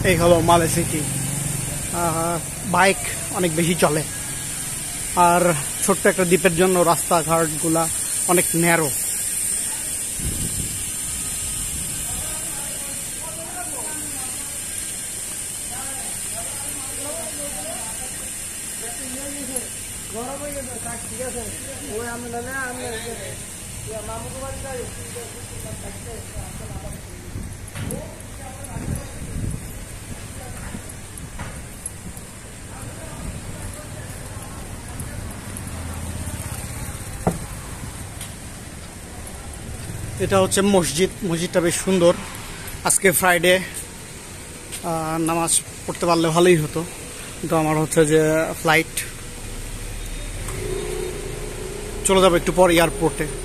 এই হলো মালে সিটি। বাইক অনেক বেশি চলে, আর ছোট্ট একটা দ্বীপের জন্য রাস্তাঘাটগুলা অনেক ন্যারো। এটা হচ্ছে মসজিদ। মসজিদটা বেশ সুন্দর। আজকে ফ্রাইডে, নামাজ পড়তে পারলে ভালোই হতো, কিন্তু আমার হচ্ছে যে ফ্লাইট চলে যাবে একটু পর এয়ারপোর্টে।